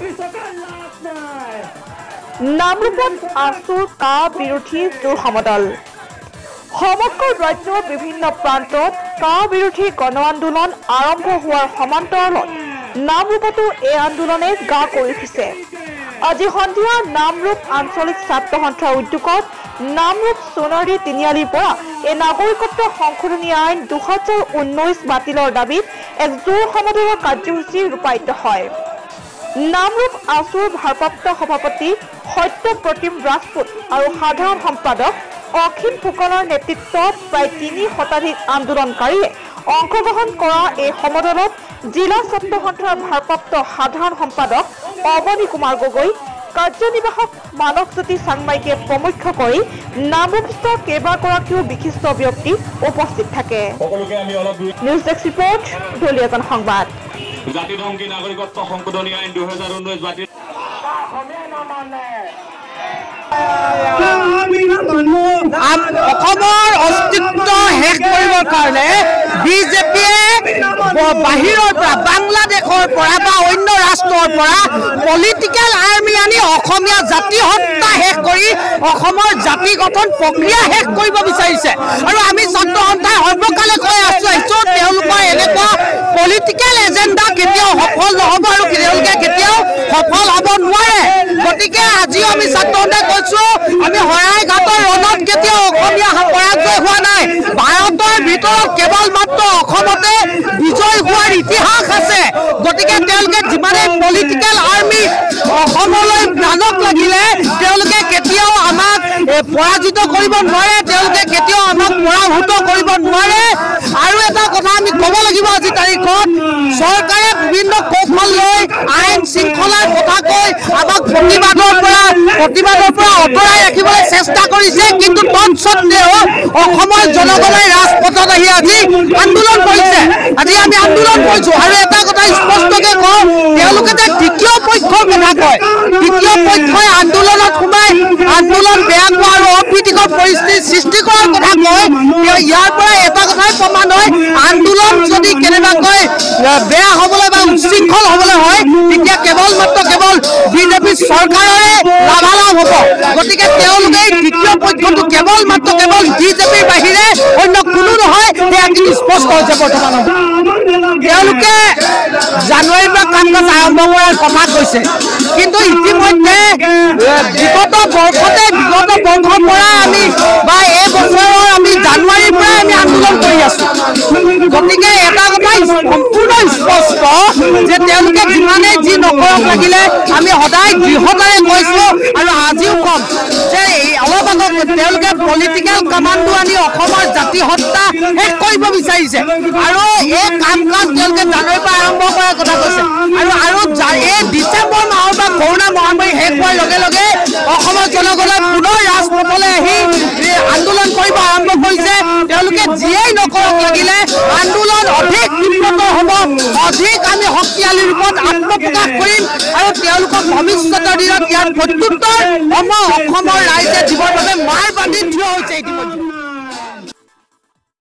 নামৰূপত আছুৰ কা বিৰোধী জোৰ সমদল সমগ্ৰ ৰাজ্যৰ বিভিন্ন প্ৰান্তত কা বিৰোধী গণ আন্দোলন আৰম্ভ হোৱাৰ সমান্তৰালত নামৰূপতো এই আন্দোলনে গা কৰি উঠিছে। আজি সন্ধিয়া নামৰূপ আঞ্চলিক ছাত্ৰ সন্থাৰ উদ্যোগত নামৰূপ সোণাৰী তিনিআলিৰ পৰা এই নাগৰিকত্ব সংশোধনী আইন 2019 বাতিলৰ দাবীত এক জোৰ সমদলৰ কাৰ্যসূচী ৰূপায়িত হয়। নামৰূপ আছুৰ ভাৰপ্ৰাপ্ত সভাপতি সত্যপ্ৰতিম ৰাজপুত আৰু সাধাৰণ সম্পাদক অখিল ফুকনৰ নেতৃত্বত প্ৰায় 3 শতাধিক আন্দোলনকাৰীয়ে অংশগ্ৰহণ কৰা এই সমদলত জিলা ছাত্ৰ সন্থাৰ ভাৰপ্ৰাপ্ত সাধাৰণ সম্পাদক অৱনী কুমাৰ গগৈ, কাৰ্যনিৰ্বাহক মানৱজ্যোতি চাংমাইকে প্ৰমুখ্য কৰি নামৰূপস্থ কেইবাগৰাকীও বিশিষ্ট ব্যক্তি উপস্থিত থাকে। নিউজ ডেস্ক ৰিপৰ্ট, দলীয়জন সংবাদ। জাতিধংকী নাগৰিকত্ব সংশোধনী আইন 2019 বাতিল অসমৰ অস্তিত্ব শেষ কৰিবৰ কাৰণে বিজেপিয়ে বাহিৰৰ পৰা বাংলাদেশৰ পৰা বা অন্য ৰাষ্ট্ৰৰ পৰা পলিটিকেল আৰ্মি আনি অসমীয়া জাতি হত্যা শেষ কৰি অসমৰ জাতি গঠন প্ৰক্ৰিয়া শেষ কৰিব বিচাৰিছে। আৰু আমি ছাত্ৰ সন্থাই সৰ্বকালে কৈ আহিছো তেওঁলোকৰ এনেকুৱা পলিটিকেল এজেণ্ডা কেতিয়াও সফল নহ'ব আৰু তেওঁলোকে কেতিয়াও সফল হ'ব নোৱাৰে। গতিকে আজিও আমি ছাত্ৰ সন্থাই কৈছো আমি শৰাইঘাটৰ ৰণত কেতিয়াও অসমীয়া পৰাজয় হোৱা নাই। ভাৰতৰ ভিতৰত কেৱল মাত্ৰ অসমতে বিজয় হোৱাৰ ইতিহাস আছে। গতিকে তেওঁলোকে যিমানে পলিটিকেল আৰ্মি অসমলৈ প্ৰাণক লাগিলে তেওঁলোকে কেতিয়াও আমাক পৰাজিত কৰিব নোৱাৰে, তেওঁলোকে কেতিয়াও আমাক পৰাভূত কৰিব নোৱাৰে। আৰু এটা কথা আমি ক'ব লাগিব, আজি তাৰিখত চৰকাৰে বিভিন্ন কৌশল লৈ আইন শৃংখলাৰ কথা কৈ আমাক প্ৰতিবাদৰ পৰা আঁতৰাই ৰাখিবলৈ চেষ্টা কৰিছে। কিন্তু তৎসত্ত্বেও অসমৰ জনগণে ৰাজপথত আহি আজি আন্দোলন কৰিছে। আজি আমি আন্দোলন কৰিছো আৰু এটা কথা স্পষ্টকে কওঁ, তেওঁলোকে যে তৃতীয় পক্ষৰ কথা কয়, তৃতীয় পক্ষই আন্দোলনত সোমাই আন্দোলন বেয়া কৰা আৰু অপ্ৰীতিকৰ পৰিস্থিতি সৃষ্টি কৰাৰ কথা কয়। ইয়াৰ পৰা এটা কথাই প্ৰমাণ হয়, আন্দোলন যদি কেনেবাকৈ বেয়া হ'বলৈ বা উচ্ছৃংখল হ'বলৈ হয় তেতিয়া কেৱল বিজেপি চৰকাৰৰে লাভালাভ হ'ব। গতিকে তেওঁলোকে তৃতীয় পক্ষটো কেৱল বিজেপিৰ বাহিৰে অন্য কোনো নহয়, সেয়া কিন্তু স্পষ্ট হৈছে। বৰ্তমান তেওঁলোকে জানুৱাৰীৰ পৰা কাম কাজ আৰম্ভ কৰাৰ কথা কৈছে, কিন্তু ইতিমধ্যে বিগত বৰ্ষৰ পৰা আমি বা এই বছৰৰ আমি জানুৱাৰীৰ পৰাই আমি আন্দোলন কৰি আছো। গতিকে এটা কথা সম্পূৰ্ণ স্পষ্ট যে তেওঁলোকে যিমানেই যি নকৰক লাগিলে আমি সদায় দৃঢ়তাৰে কৈছো আৰু আজিও কম যে অলপ আগত তেওঁলোকে পলিটিকেল কামাণ্ডো আনি অসমৰ জাতি হত্যা শেষ কৰিব বিচাৰিছে আৰু এই কাম কাজ তেওঁলোকে জানুৱাৰীৰ পৰা আৰম্ভ কৰাৰ কথা কৈছে। আৰু এই ডিচেম্বৰ মাহৰ পৰা কৰোণা মহামাৰী শেষ হোৱাৰ লগে লগে অসমৰ জনগণে পুনৰ ৰাজপথলৈ আহি আন্দোলন কৰিব আৰম্ভ কৰিছে। তেওঁলোকে যিয়েই নকৰক লাগিলে আন্দোলন অধিক তীব্ৰতৰ হ'ব, অধিক আমি শক্তিশালী ৰূপত আত্মপ্ৰকাশ কৰিম আৰু তেওঁলোকক ভৱিষ্যতৰ দিনত ইয়াৰ প্ৰত্যুত্তৰ অসমৰ ৰাইজে দিবৰ বাবে মাৰ বান্ধি থিয় হৈছে ইতিমধ্যে।